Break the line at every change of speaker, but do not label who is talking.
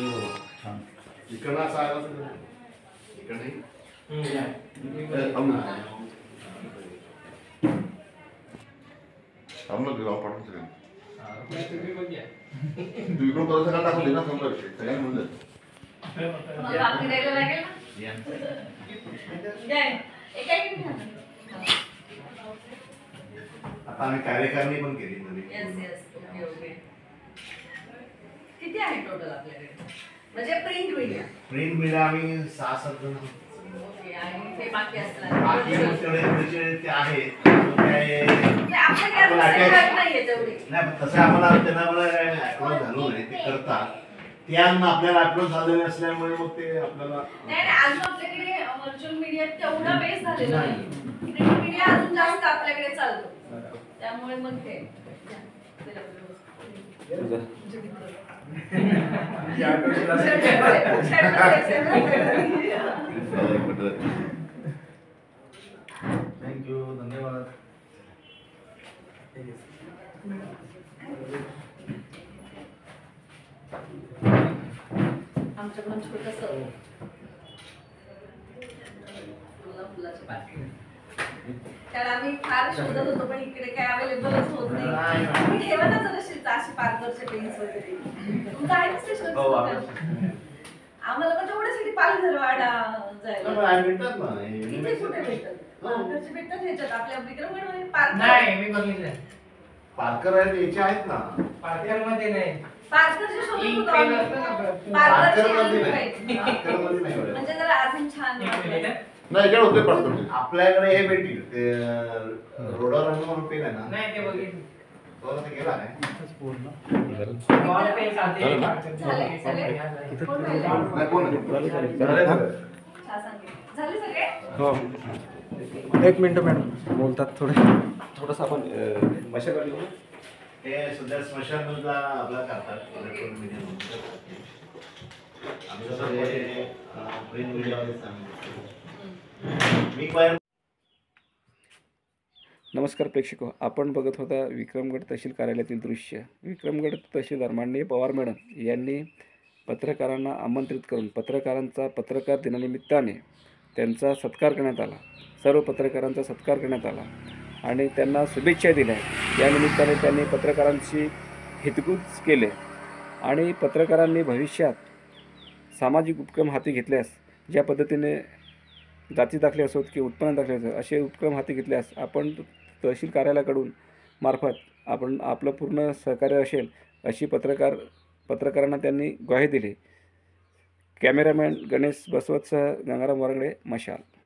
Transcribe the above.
इकडनं असं आलं तर इकडे थांबलं तुला पाठवून सगळं तू इकडून परत सगळं टाकून दे ना समजा सगळ्यांनी म्हणलं आता आम्ही कार्यकारिणी पण केली
किती आहे टोटल आपल्याकडे म्हणजे प्रिंट
मीडिया आम्ही 6-7 जण
ओके आणि ते बाकी असतात
बाकी थोडे ते आहे नाही पण तसं आम्हाला त्यांना मला अपलोड झालो नाही ते करतात ते अजून आपल्याला अपलोड झालेले असल्यामुळे मग ते आपल्याला
नाही अजून आपल्याकडे व्हर्च्युअल मीडिया तेवढा बेस झालेला नाही प्रिंट मीडिया अजून जास्त आपल्याकडे चालतो त्यामुळे मग ते
थँक्यू धन्यवाद
आमच्याकडून छोटंसं फुलाची पाकळी कारण आम्ही फार शोधत होतो पण इकडे काय अवेलेबलच होत नाही तुम्ही ठेवा ना जरा अशी पार्करचे पेन्स वगैरे तुमचं आहे ना स्टेशन आम्हाला पण तेवढ्यासाठी पालघरवाडा जायला
भेटतात ना
इथे कुठे भेटतात पार्करचे भेटतात ह्याच्यात आपल्या विक्रमगडमध्ये पार्कर
नाही मी बघितलंय
पार्कर आहेत याचे आहेत ना
पार्कर मध्ये नाही
पार्करचे शोधत होतो आम्ही
पार्कर मध्ये
म्हणजे जरा अजून छान वाटलं
नाही इकडे होते पडतो आपल्याकडे हे भेटतील ते रोडर रंग म्हणून पेन आहे ना
नाही ते बघितलं
तो ते गेला नाही
बॉल पेन साथे
नाही कोण
झाले सगळे
हो 1 मिनिट मॅडम बोलतात थोडंसं आपण मशाल
हे सध्या स्मशानला आपला करतात इलेक्ट्रॉनिक मीडिया आम्ही कसं हे प्रिंट मीडियामध्ये सांगितलं
नमस्कार प्रेक्षक आपण बघत होता विक्रमगड तहसील कार्यालयातील दृश्य विक्रमगड तहसीलदार माननीय पवार मॅडम यांनी पत्रकारांना आमंत्रित करून पत्रकारांचा पत्रकार दिनानिमित्ताने त्यांचा सत्कार करण्यात आला सर्व पत्रकारांचा सत्कार करण्यात आला आणि त्यांना शुभेच्छा दिल्या या निमित्ताने त्यांनी पत्रकारांशी हितगुज केले आणि पत्रकारांनी भविष्यात सामाजिक उपक्रम हाती घेतल्यास ज्या पद्धतीने जाती दाखले असोत की उत्पन्न दाखले असोत असे उपक्रम हाती घेतल्यास आपण तहसील कार्यालयाकडून मार्फत आपण आपलं पूर्ण सहकार्य असेल अशी पत्रकारांना त्यांनी ग्वाही दिली. कॅमेरामॅन गणेश बसवतसह गंगाराम वारंगडे, मशाल.